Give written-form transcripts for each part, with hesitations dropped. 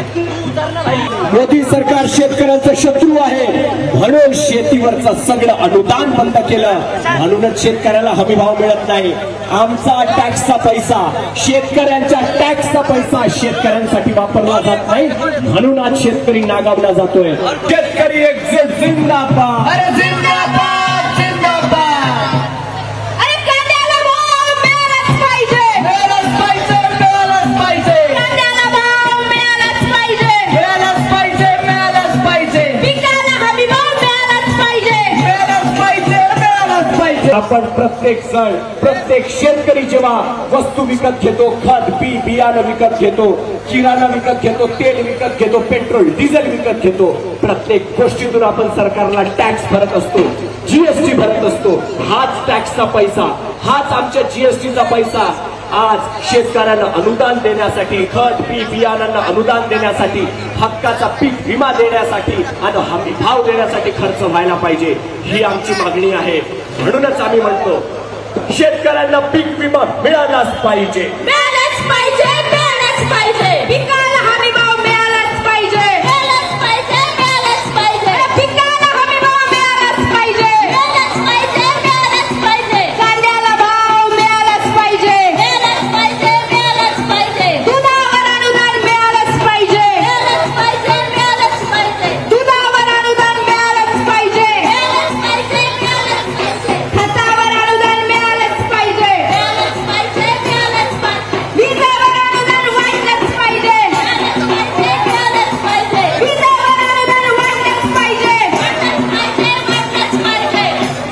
मोदी सरकार शेतकऱ्यांचं शत्रू आहे म्हणून शेतीवरचं सगळं अनुदान बंद केलं, म्हणूनच शेतकऱ्याला हमी भाव मिळत नाही। आमचा टॅक्सचा पैसा, शेतकऱ्यांच्या टॅक्सचा पैसा शेतकऱ्यांसाठी वापरला जात नाही, म्हणून आज शेतकरी नागावला जातोय। शेतकरी एकजूट जिंदाबाद, अरे जिंदाबाद जिंदाबाद। अरे कांद्याला भाव मिळालाच पाहिजे, मिळालाच पाहिजे, मिळालाच पाहिजे, कांद्याला भाव मिळालाच पाहिजे, मिळालाच पाहिजे, मिळालाच पाहिजे, पिकाला हमी भाव मिळालाच पाहिजे, मिळालाच पाहिजे, मिळालाच पाहिजे। आपण प्रत्येक सण, प्रत्येक शेतकरी जेव्हा वस्तू विकत घेतो, खत बी बियाणं विकत घेतो, किराणा विकत घेतो, तेल विकत घेतो, पेट्रोल डिझेल विकत घेतो, प्रत्येक गोष्टीतून आपण सरकारला टॅक्स भरत असतो, जीएसटी भरत असतो। हाच टॅक्सचा पैसा, हाच आमच्या जीएसटीचा पैसा आज शेतकऱ्यांना अनुदान देण्यासाठी, खत बी बियाणांना अनुदान देण्यासाठी, हक्काचा पीक विमा देण्यासाठी आणि हमी भाव देण्यासाठी खर्च व्हायला पाहिजे, ही आमची मागणी आहे। म्हणूनच आम्ही म्हणतो शेतकऱ्यांना पीक विमा मिळालाच पाहिजे, मिळालाच पाहिजे, मिळालाच पाहिजे, पिकाला हमी भाव मिळालाच पाहिजे, मिळालाच पाहिजे, मिळालाच पाहिजे, पिकाला हमी भाव मिळालाच पाहिजे, मिळालाच पाहिजे, मिळालाच पाहिजे, कांद्याला भाव मिळालाच पाहिजे, मिळालाच पाहिजे, मिळालाच पाहिजे, दुधावर अनुदान मिळालंच पाहिजे, मिळालंच पाहिजे, मिळालंच पाहिजे, दुधावर अनुदान मिळालंच पाहिजे, मिळालंच पाहिजे, मिळालंच पाहिजे, खतावर अनुदान मिळालंच पाहिजे, मिळालंच पाहिजे, मिळालंच पाहिजे, वीजावर अनुदान वाढलंच पाहिजे, मिळालंच पाहिजे, मिळालंच पाहिजे, वीजावर अनुदान वाढलंच पाहिजे, वाढलंच पाहिजे, वाढलंच पाहिजे।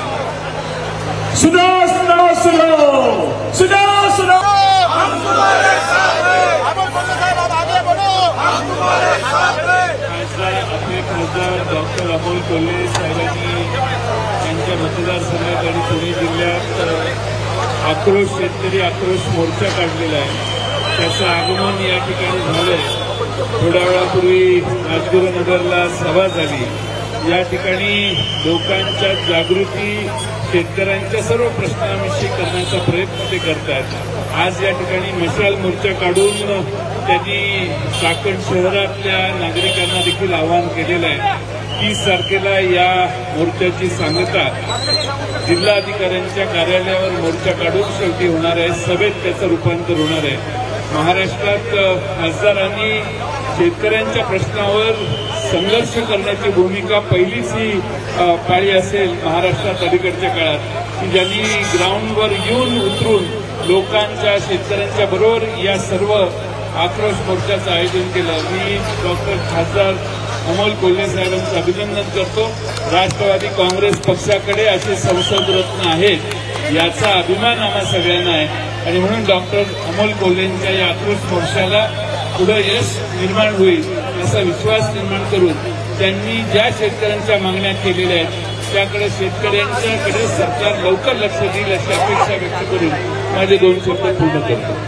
सुनो सुनो सुनो सुनो सुनो, हम तुम्हारे साथ हैं, हम साहब आप आगे बढ़ो, हम तुम्हारे साथ हैं। आपले खासदार डॉक्टर अमोल कोल्हे साहेबांनी त्यांच्या मतदारसंघात आणि पुणे जिल्ह्यात आक्रोश, शेतकरी आक्रोश मोर्चा काढलेला आहे, त्याचं आगमन या ठिकाणी झालंय। थोड्या वेळापूर्वी राजगुरुनगरला सभा झाली, या ठिकाणी लोकांच्या जागृती, शेतकऱ्यांच्या सर्व प्रश्नांविषयी करण्याचा प्रयत्न ते करतात। आज या ठिकाणी मशाल मोर्चा काढून त्यांनी चाकण शहरातल्या नागरिकांना देखील आवाहन केलेलं आहे। 30 तारखेला या मोर्चाची सांगता जिल्हाधिकाऱ्यांच्या कार्यालयावर मोर्चा काढून शेवटी होणार आहे, सभेत त्याचं रूपांतर होणार आहे। महाराष्ट्रात खासदारांनी शेतकऱ्यांच्या प्रश्नावर संघर्ष करण्याची भूमिका पहिलीच ही पाळी असेल महाराष्ट्रात अलीकडच्या काळात, की ज्यांनी ग्राउंडवर येऊन उतरून लोकांच्या, शेतकऱ्यांच्या बरोबर या सर्व आक्रोश मोर्चाचं आयोजन केलं। मी डॉक्टर खासदार अमोल कोल्हे साहेबांचं अभिनंदन करतो। राष्ट्रवादी काँग्रेस पक्षाकडे असे संसद रत्न आहेत, याचा अभिमान आम्हा सगळ्यांना आहे आणि म्हणून डॉक्टर अमोल कोल्हेंच्या या आक्रोश मोर्चाला पुढे यश निर्माण होईल असा विश्वास निर्माण करून त्यांनी ज्या शेतकऱ्यांच्या मागण्या केलेल्या आहेत त्याकडे, शेतकऱ्यांच्याकडे सरकार लवकर लक्ष देईल अशी अपेक्षा व्यक्त करून माझे 2 शब्द पूर्ण करतो।